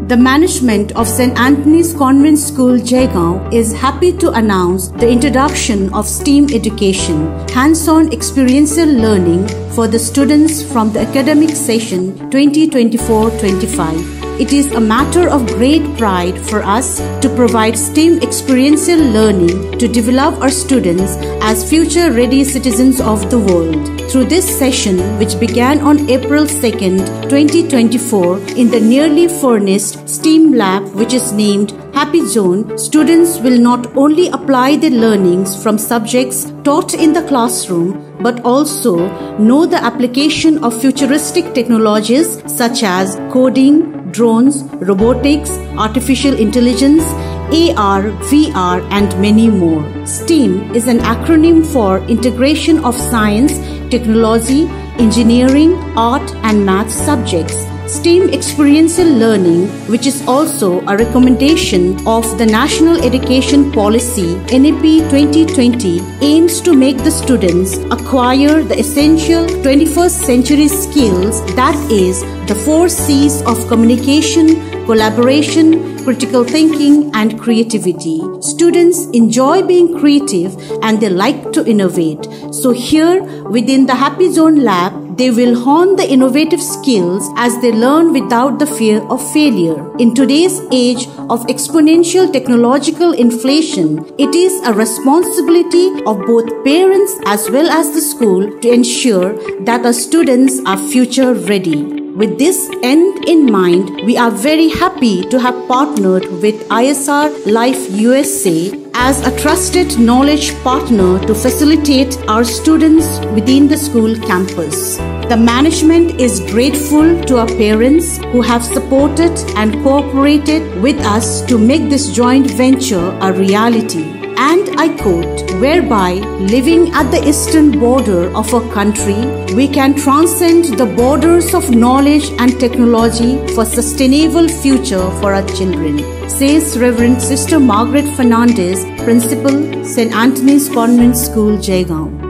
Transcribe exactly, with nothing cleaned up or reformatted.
The management of Saint Anthony's Convent School, Jaigaon is happy to announce the introduction of STEAM education, hands-on experiential learning for the students from the academic session twenty twenty-four twenty-five. It is a matter of great pride for us to provide STEAM experiential learning to develop our students as future-ready citizens of the world. Through this session, which began on April second, twenty twenty-four in the nearly furnished STEAM lab, which is named Happy Zone, students will not only apply their learnings from subjects taught in the classroom, but also know the application of futuristic technologies such as coding, drones, robotics, artificial intelligence, A R, V R, and many more. STEAM is an acronym for Integration of Science, Technology, Engineering, Art, and Math subjects. STEAM experiential learning, which is also a recommendation of the National Education Policy N E P twenty twenty, aims to make the students acquire the essential twenty-first century skills, that is, the four C's of communication, collaboration, critical thinking, and creativity. Students enjoy being creative and they like to innovate. So here within the Happy Zone lab, they will hone the innovative skills as they learn without the fear of failure. In today's age of exponential technological inflation, it is a responsibility of both parents as well as the school to ensure that our students are future ready. With this end in mind, we are very happy to have partnered with I S R Life U S A as a trusted knowledge partner to facilitate our students within the school campus. The management is grateful to our parents who have supported and cooperated with us to make this joint venture a reality. And I quote, whereby living at the eastern border of our country, we can transcend the borders of knowledge and technology for sustainable future for our children, says Reverend Sister Margaret Fernandez, Principal, Saint Anthony's Convent School, Jaigaon.